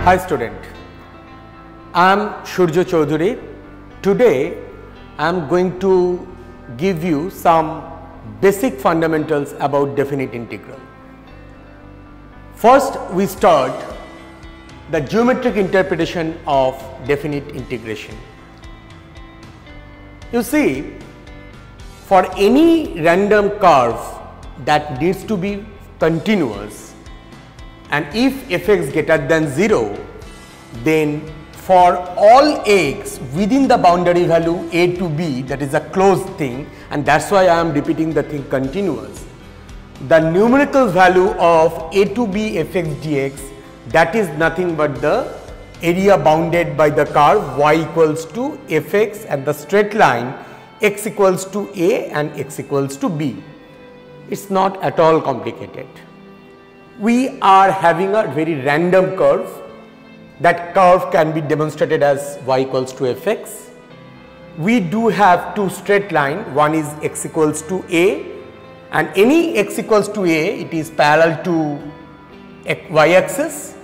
Hi student, I am Shurjo Chaudhary. Today I am going to give you some basic fundamentals about definite integral. First we start the geometric interpretation of definite integration. You see, for any random curve that needs to be continuous, and if fx greater than 0, then for all x within the boundary value a to b, that is a closed thing, and that is why I am repeating the thing continuous, the numerical value of a to b fx dx, that is nothing but the area bounded by the curve y equals to fx and the straight line x equals to a and x equals to b. It is not at all complicated. We are having a very random curve. That curve can be demonstrated as y equals to fx. We do have two straight lines, one is x equals to a, and any x equals to a, it is parallel to y axis,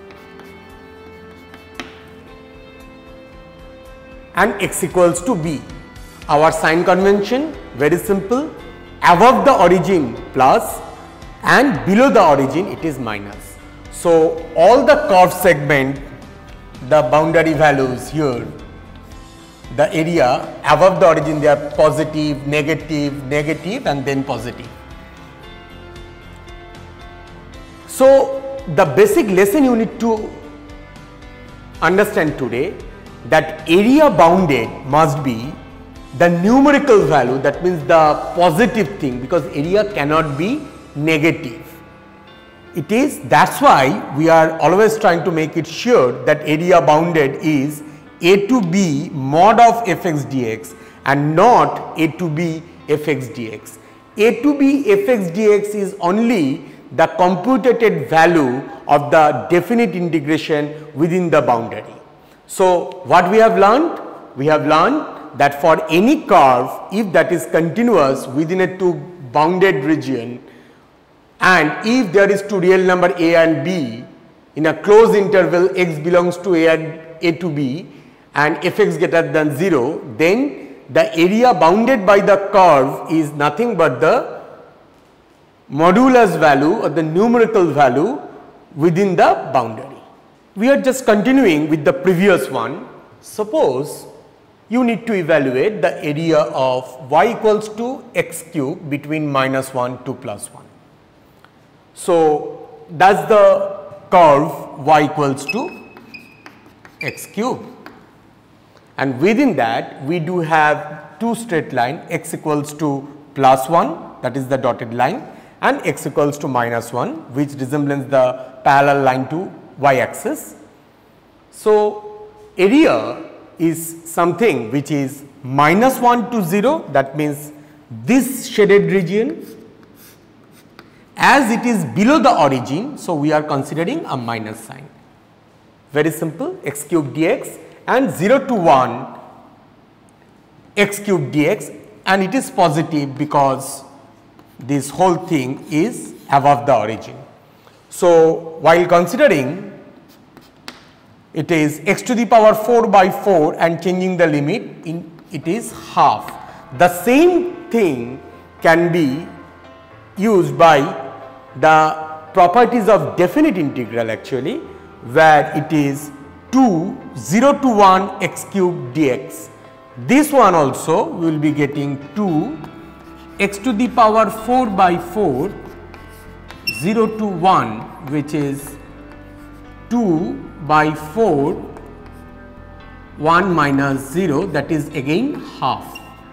and x equals to b. Our sign convention very simple, above the origin plus and below the origin it is minus. So all the curved segment, the boundary values here, the area above the origin, they are positive, negative, negative and then positive. So the basic lesson you need to understand today, that area bounded must be the numerical value, that means the positive thing, because area cannot be negative. It is, that's why we are always trying to make it sure that area bounded is a to b mod of fx dx and not a to b fx dx. A to b fx dx is only the computed value of the definite integration within the boundary. So what we have learned? We have learned that for any curve, if that is continuous within a two bounded region, and if there is two real number a and b in a closed interval x belongs to a and a to b and fx greater than 0, then the area bounded by the curve is nothing but the modulus value or the numerical value within the boundary. We are just continuing with the previous one. Suppose you need to evaluate the area of y equals to x cube between -1 to +1. So that is the curve y equals to x cube, and within that we do have two straight line, x equals to +1, that is the dotted line, and x equals to -1, which resembles the parallel line to y axis. So area is something which is -1 to 0, that means this shaded region, as it is below the origin, so we are considering a minus sign. Very simple, x cube dx, and 0 to 1 x cube dx, and it is positive because this whole thing is above the origin. So while considering, it is x to the power 4 by 4 and changing the limit, it is half. The same thing can be used by the properties of definite integral actually, where it is 0 to 1 x cube dx. This one also we will be getting 2 x to the power 4 by 4 0 to 1, which is 2 by 4 1 minus 0, that is again half.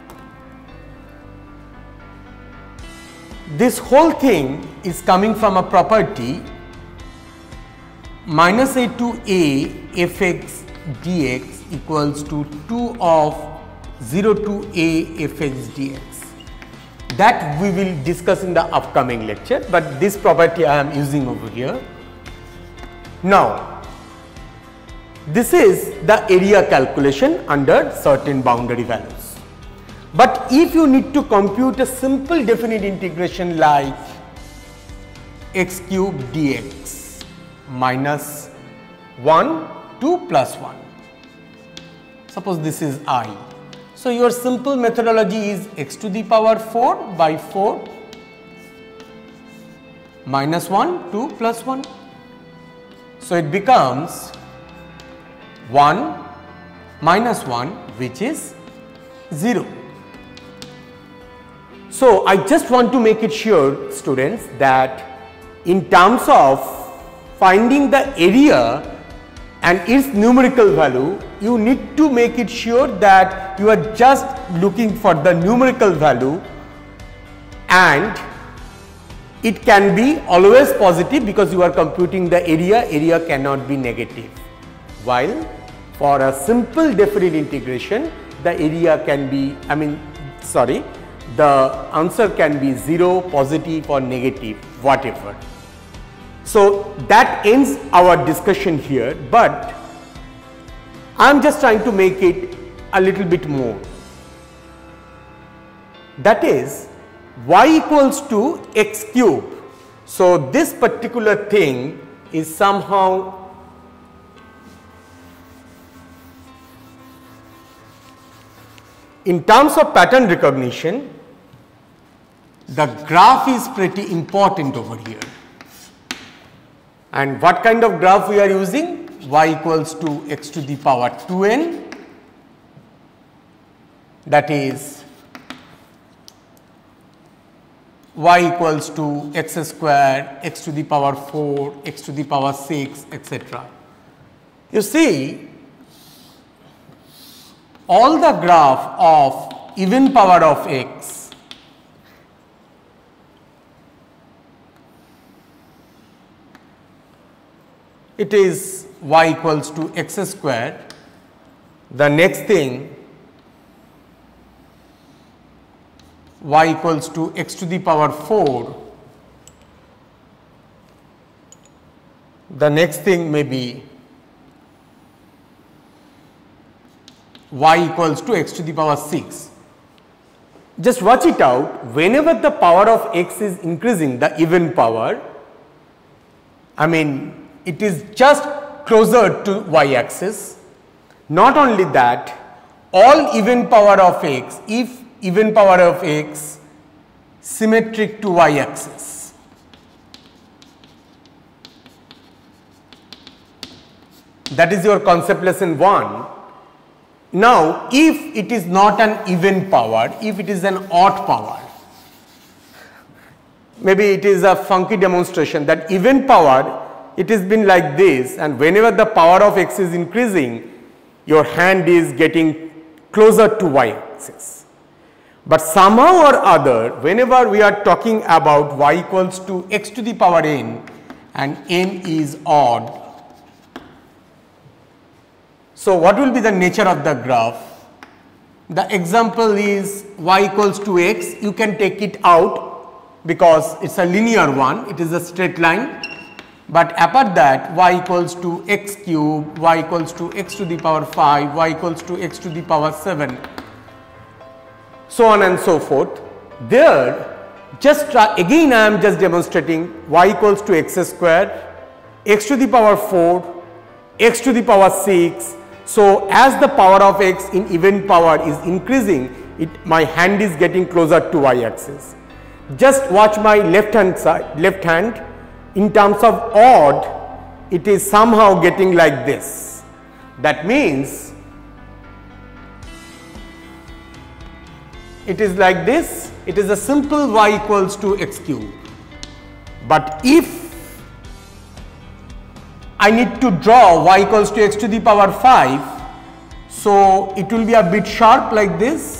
This whole thing is coming from a property -a to a fx dx equals to 2 of 0 to a fx dx. That we will discuss in the upcoming lecture, but this property I am using over here. Now this is the area calculation under certain boundary values. But if you need to compute a simple definite integration like x cube dx minus 1, 2 plus 1. Suppose this is I. So, your simple methodology is x to the power 4 by 4 minus 1, 2 plus 1. So, it becomes 1 minus 1, which is 0. So, I just want to make it sure, students, that in terms of finding the area and its numerical value, you need to make it sure that you are just looking for the numerical value, and it can be always positive because you are computing the area cannot be negative. While for a simple definite integration, the area can be, the answer can be 0, positive or negative, whatever. So, that ends our discussion here, but I am just trying to make it a little bit more. That is y equals to x cube. So, this particular thing is somehow in terms of pattern recognition, the graph is pretty important over here. And what kind of graph we are using? Y equals to x to the power 2n, that is y equals to x square, x to the power 4, x to the power 6, etc. You see, all the graph of even power of x it is y equals to x square. The next thing y equals to x to the power 4. The next thing may be y equals to x to the power 6. Just watch it out, whenever the power of x is increasing, the even power, it is just closer to y axis. Not only that, all even power of x, if even power of x symmetric to y axis. That is your concept lesson 1. Now, if it is not an even power, if it is an odd power, maybe it is a funky demonstration that even power, it has been like this, and whenever the power of x is increasing, your hand is getting closer to y axis. But somehow or other, whenever we are talking about y equals to x to the power n and n is odd, so what will be the nature of the graph? The example is y equals to x, you can take it out because it is a linear one, it is a straight line. But apart that, y equals to x cube, y equals to x to the power 5, y equals to x to the power 7, so on and so forth. There, just again I am just demonstrating y equals to x square, x to the power 4, x to the power 6. So, as the power of x in even power is increasing, my hand is getting closer to y axis. Just watch my left hand side, left hand. In terms of odd, it is somehow getting like this. That means it is like this, it is a simple y equals to x cube. But if I need to draw y equals to x to the power 5, so it will be a bit sharp like this.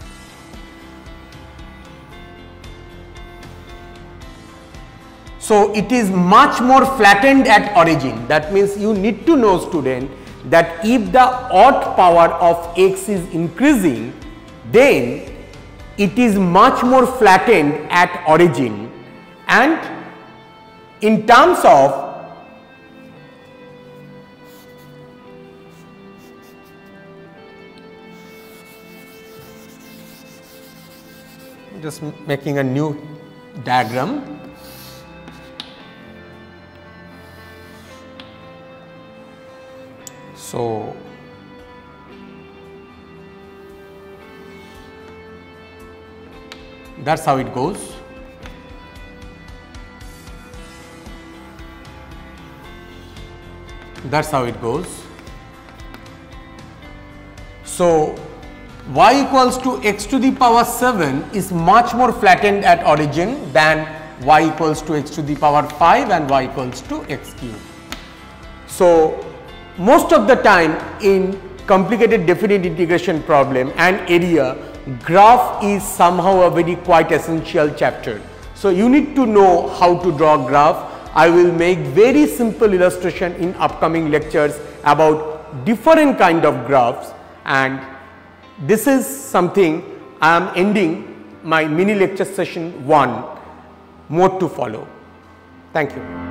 So, it is much more flattened at origin. That means you need to know, student, that if the odd power of x is increasing, then it is much more flattened at origin, and in terms of just making a new diagram. So, that is how it goes. That is how it goes. So, y equals to x to the power 7 is much more flattened at origin than y equals to x to the power 5 and y equals to x cube. So, most of the time in complicated definite integration problem and area, graph is somehow a very quite essential chapter. So, you need to know how to draw graph. I will make very simple illustration in upcoming lectures about different kind of graphs, and this is something I am ending my mini lecture session 1, more to follow. Thank you.